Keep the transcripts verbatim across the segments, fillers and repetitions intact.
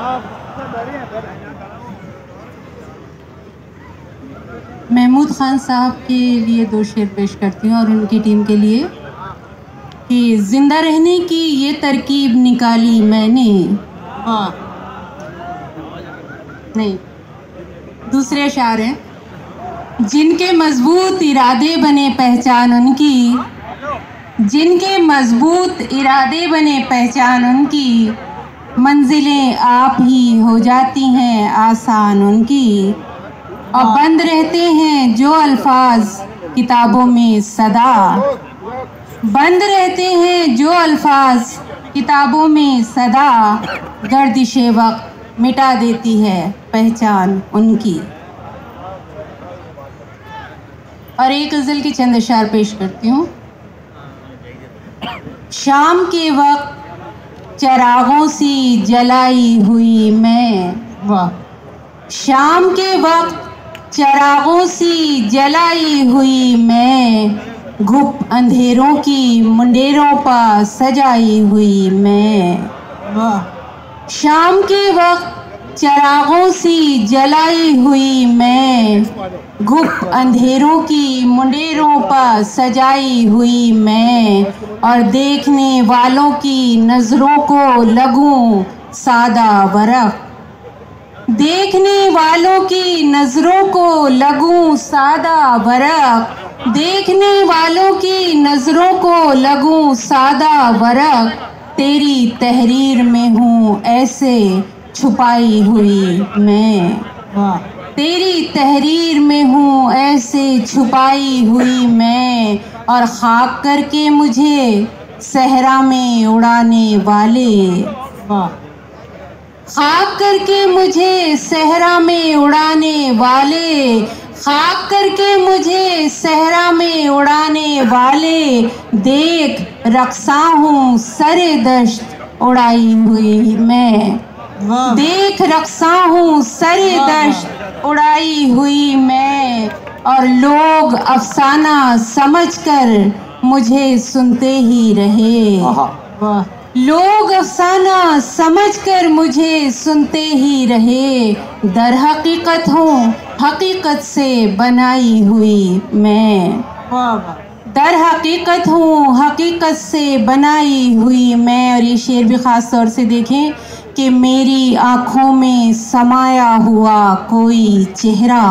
महमूद खान साहब के लिए दो शेर पेश करती हूँ और उनकी टीम के लिए कि जिंदा रहने की ये तरकीब निकाली मैंने। हाँ नहीं, दूसरे अशार हैं। जिनके मजबूत इरादे बने पहचान उनकी, जिनके मजबूत इरादे बने पहचान उनकी, मंजिलें आप ही हो जाती हैं आसान उनकी। और बंद रहते हैं जो अल्फाज किताबों में सदा, बंद रहते हैं जो अल्फाज किताबों में सदा, गर्दिशे वक्त मिटा देती है पहचान उनकी। और एक गज़ल की चंद अशार पेश करती हूँ। शाम के वक्त चरागों सी जलाई हुई मैं, वाह। शाम के वक्त चरागों सी जलाई हुई मैं, घुप अंधेरों की मुंडेरों पर सजाई हुई मैं, वाह। शाम के वक्त चरागों सी जलाई हुई मैं, घुप अंधेरों की मुंडेरों पर सजाई हुई मैं। और देखने वालों की नजरों को लगूं सादा वरक, देखने वालों की नजरों को लगूं सादा वरक, देखने वालों की नजरों को लगूं सादा वरक। तेरी तहरीर में हूँ ऐसे छुपाई हुई मैं, वाह। तेरी तहरीर में हूँ ऐसे छुपाई हुई मैं। और खाक करके मुझे सहरा में उड़ाने वाले, वाह। खाक करके मुझे सहरा में उड़ाने वाले, खाक करके मुझे सहरा में उड़ाने वाले। देख रक्सा हूँ सरे दश्त उड़ाई हुई मैं, देख रक्सा हूँ सरे दश्त उड़ाई हुई मैं। और लोग अफसाना समझकर मुझे सुनते ही रहे, वाह। लोग अफसाना समझकर मुझे सुनते ही रहे। दर हकीकत हूँ हकीकत से बनाई हुई मैं, वाह। दर हकीकत हूँ हकीकत से बनाई हुई मैं। और ये शेर भी ख़ास तौर से देखें कि मेरी आँखों में समाया हुआ कोई चेहरा,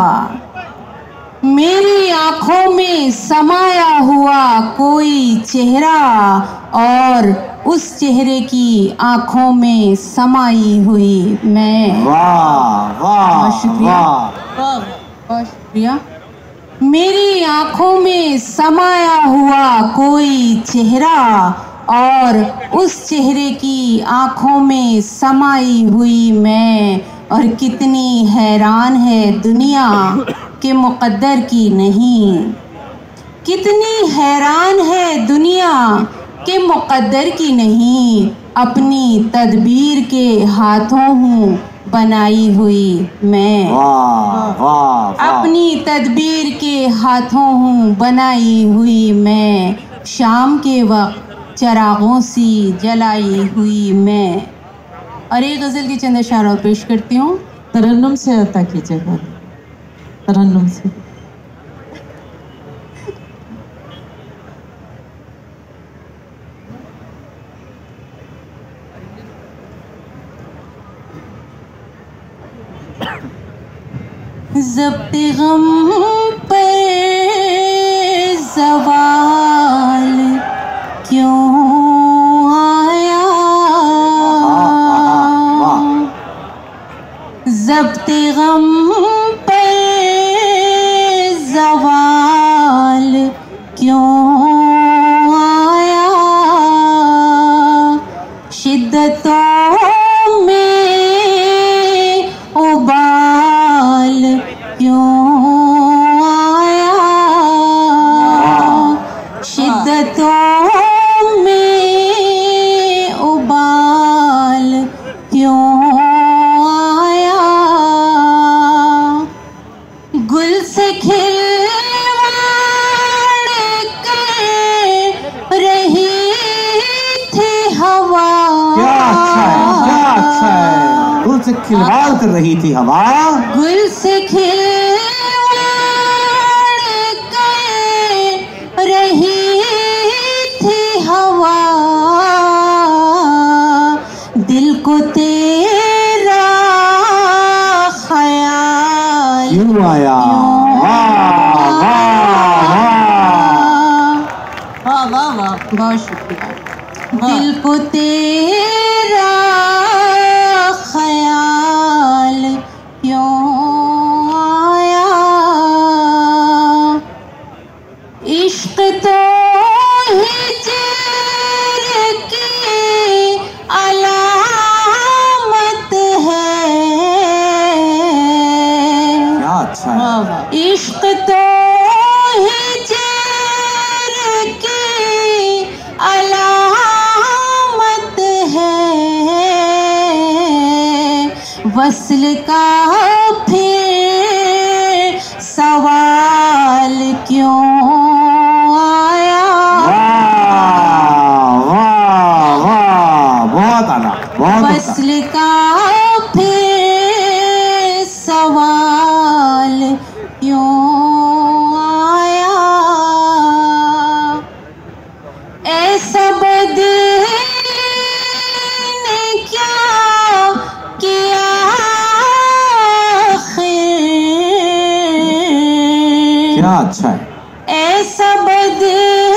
मेरी आँखों में समाया हुआ कोई चेहरा। और उस चेहरे की आँखों में समाई हुई मैं, वाह वाह बहुत शुक्रिया, बहुत शुक्रिया। मेरी आँखों में समाया हुआ कोई चेहरा, और उस चेहरे की आँखों में समाई हुई मैं। और कितनी हैरान है दुनिया के मुक़द्दर की नहीं, कितनी हैरान है दुनिया के मुक़द्दर की नहीं। अपनी तदबीर के हाथों हूँ बनाई हुई मैं, वाह वाह वाह। अपनी तदबीर के हाथों हूँ बनाई हुई मैं। शाम के वक्त चरागों सी जलाई हुई मैं। और एक गज़ल की चंद अशार और पेश करती हूँ। तरन्नुम से अता कीजिएगा, तरन्नुम से। ज़ब्ते गम पर ज़वाल क्यों आया, ज़ब्ते गम पर ज़वाल क्यों आया। शिद्दतों में उबाल क्यों आया, शिद्दतों में उबाल क्यों आया। गुल से खिलवाड़ कर रही थी हवा, क्या अच्छा है, क्या अच्छा है। गुल से खिलवाड़ कर रही थी हवा, गुल से खिलवाड़ कर रही थी हवा, दिल को तेरा ख्याल क्यों आया? वाह वाह वाह वाह वाह, बहुत शुक्रिया। दिल को तेरा ख्याल क्यों आया, इश्क तो हिजर की अलामत है, क्या अच्छा है। वाह वाह, इश्क तो हिजर की अलामत है, वस्ल का फिर सवाल क्यों आया। वाह वाह वाह, बहुत आला, बहुत अच्छा। वस्ल का फिर सवाल क्यों आया, ऐसा बदल ने क्या किया आखिर, क्या अच्छा है। ऐसा बदल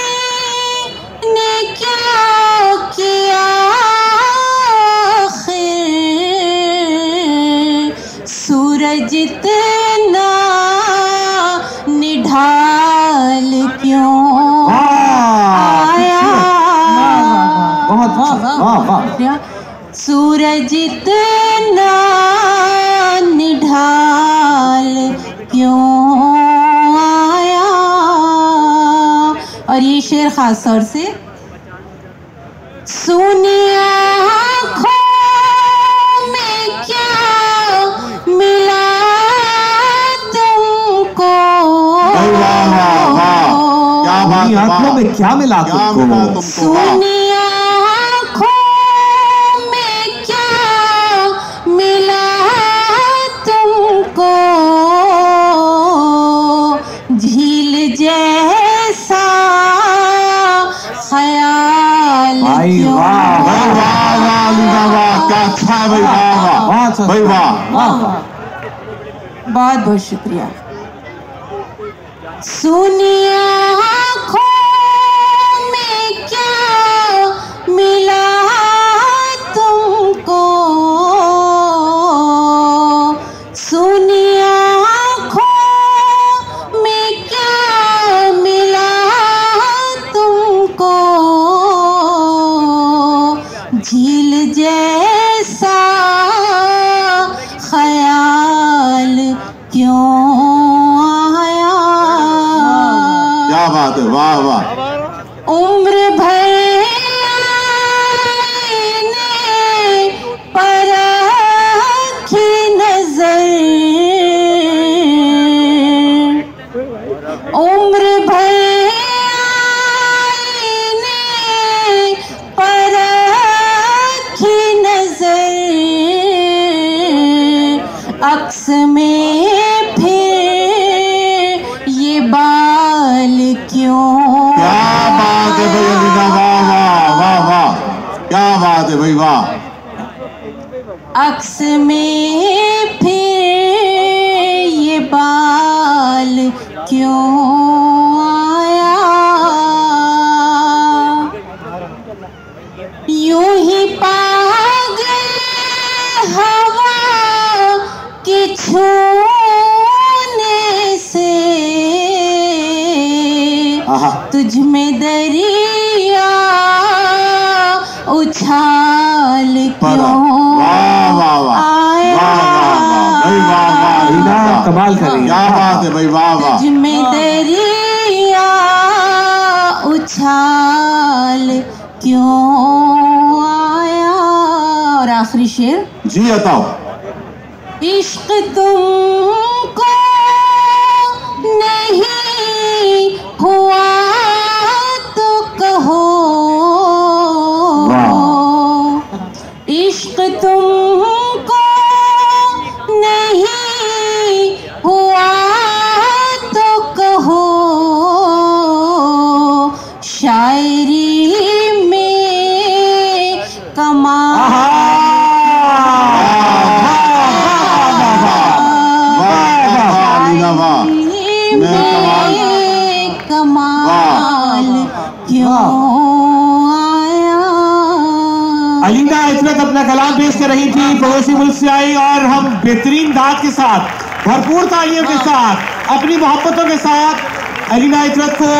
ने क्या किया आखिर, सूरज इतना निढाल क्यों आया। बहुत अच्छा, वाह वाह। सूरज इतना निढाल क्यों आया। और ये शेर खास तौर से सुनी आँखों में क्या मिला तुमको, वाह वाह वाह, क्या बात अपनी है, आंखों वाह। में क्या मिला क्या तुमको? मिला तुमको? वाह। सुनी आँखों में क्या मिला तुमको, झील जैसा ख्याल भाई क्यों वाह, भाई वाह वाह अलीना वाह, क्या अच्छा है भाई, वाह वाह बहुत अच्छा। भाई वाह। वाह वाह, बहुत बहुत शुक्रिया। सुनिए आँखों में क्या मिला तुमको, सुनिए आँखों में क्या मिला तुमको, झील जैसा ख्याल क्यों आया। क्या बात है, वाह वाह। उम्र भर ने परखी नजर, उम्र भर ने परखी नजर, अक्स में फिर ये बाल क्यों। क्या बात है भाई अलीना, वाह वाह वाह वाह, क्या बात है भाई, वाह। अक्स में फिर ये बाल क्यों आया। यूं ही पागल हवा के छूने से, आहा, तुझ में दरिया उछाल क्यों वाह वाह वाह, आया। वाह वाह वाह भाई, वाह वाह अलीना अलीना, कमाल कर रही है। क्या बात है भाई, वाह वाह। तुझ में दरिया उछाल क्यों आया। और आखिरी शेर, जी बताओ। इश्क तुमको नहीं हुआ तो कहो, वाह। इश्क तुमको कर रही थी, पड़ोसी मुल्क से आई और हम बेहतरीन दाद के साथ, भरपूर तालियों के साथ, अपनी मोहब्बतों के साथ अलीना इतरत को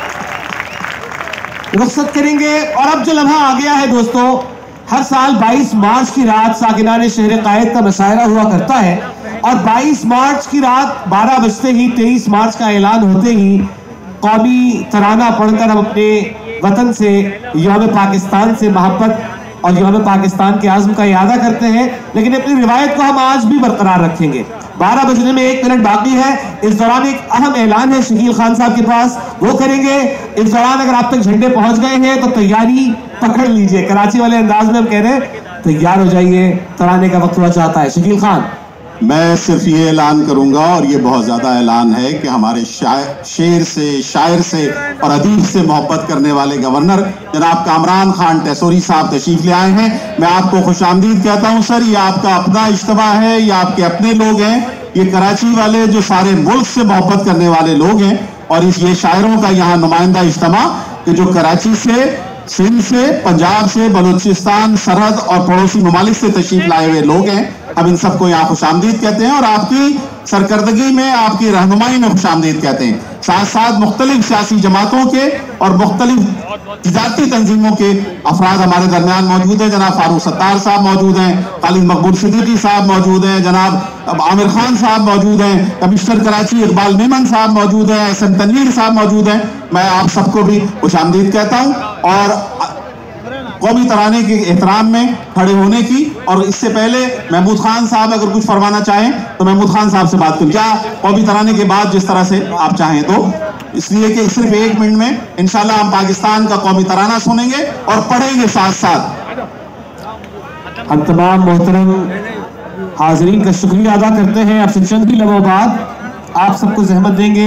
रुखसत करेंगे। और अब जो लम्हा आ गया है दोस्तों, हर साल बाईस मार्च की रात साकिनाने शहर कायद का मुशायरा हुआ करता है और बाईस मार्च की रात बारह बजते ही तेईस मार्च का ऐलान होते ही कौमी तराना पढ़कर हम अपने वतन से, यौम पाकिस्तान से मोहब्बत और यौम पाकिस्तान के आज़म का इरादा करते हैं। लेकिन अपनी रिवायत को हम आज भी बरकरार रखेंगे। बारह बजने में एक मिनट बाकी है। इस दौरान एक अहम ऐलान है शकील खान साहब के पास, वो करेंगे। इस दौरान अगर आप तक झंडे पहुंच गए हैं तो तैयारी पकड़ लीजिए। कराची वाले अंदाज में हम कह रहे हैं तैयार हो जाइए, तराने का वक्त हुआ चाहता है। शकील खान। मैं सिर्फ ये ऐलान करूंगा, और ये बहुत ज़्यादा ऐलान है, कि हमारे शायर शेर से, शायर से और अदीब से मोहब्बत करने वाले गवर्नर जनाब कामरान खान टेसोरी साहब तशरीफ ले आए हैं। मैं आपको खुशामदीद कहता हूं सर। ये आपका अपना इज्तिमा है, ये आपके अपने लोग हैं, ये कराची वाले जो सारे मुल्क से मोहब्बत करने वाले लोग हैं, और इस ये शायरों का यहाँ नुमाइंदा इज्तिमा कि जो कराची से, सिंध से, पंजाब से, बलूचिस्तान, सरहद और पड़ोसी ममालिक से तशरीफ लाए हुए लोग हैं। हम इन सबको यहाँ खुशामदीद कहते हैं और आपकी सरकर्दगी में, आपकी रहनुमाई में खुशामदीद कहते हैं। साथ साथ मुख्तलिफ सियासी जमातों के और मुख्तलिफ जाती तंजीमों के अफराद हमारे दरमियान मौजूद हैं। जनाब फारूक सत्तार साहब मौजूद हैं, खालिद मकबूल सिद्दीकी साहब मौजूद हैं, जनाब आमिर खान साहब मौजूद हैं, कमिश्नर कराची इकबाल मेमन साहब मौजूद हैं, एस एम तनवीर साहब मौजूद हैं। मैं आप सबको भी खुशामदीद कहता हूँ और कौमी तराने के एहतराम में खड़े होने की। और इससे पहले महमूद खान साहब अगर कुछ फरमाना चाहें तो महमूद खान साहब से बात करूं, क्या कौमी तराने के बाद जिस तरह से आप चाहें तो, इसलिए कि सिर्फ एक मिनट में इंशाल्लाह हम पाकिस्तान का कौमी तराना सुनेंगे और पढ़ेंगे साथ साथ। हम तमाम मोहतरम हाजरीन का शुक्रिया अदा करते हैं। आपसे चंद ही लम्हों बाद आप सबको जहमत देंगे।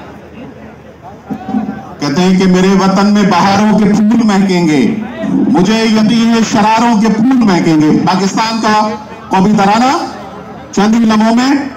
कहते हैं कि मेरे वतन में बहारों के फूल महकेंगे, मुझे यकीन है शरारों के फूल महकेंगे। पाकिस्तान का कौमी तराना चंद ही लम्हों में